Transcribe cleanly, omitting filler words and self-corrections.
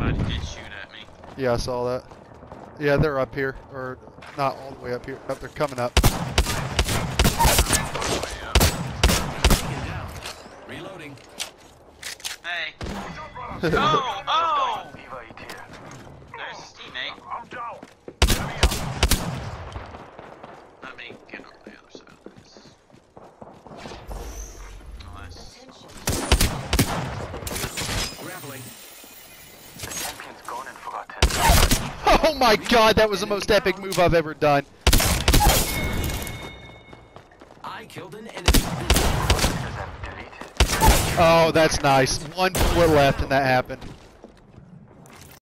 somebody did shoot at me. Yeah, I saw that. Yeah, they're up here, or not all the way up here. They're coming up. Reloading. Hey. Oh! Oh! There's his teammate. I'm down. Let me get on the other side of this. Oh, that's... Grappling. The champion's gone and forgotten. Oh my god, that was the most epic move I've ever done. I killed an enemy. Oh, that's nice. 1 bullet left and that happened.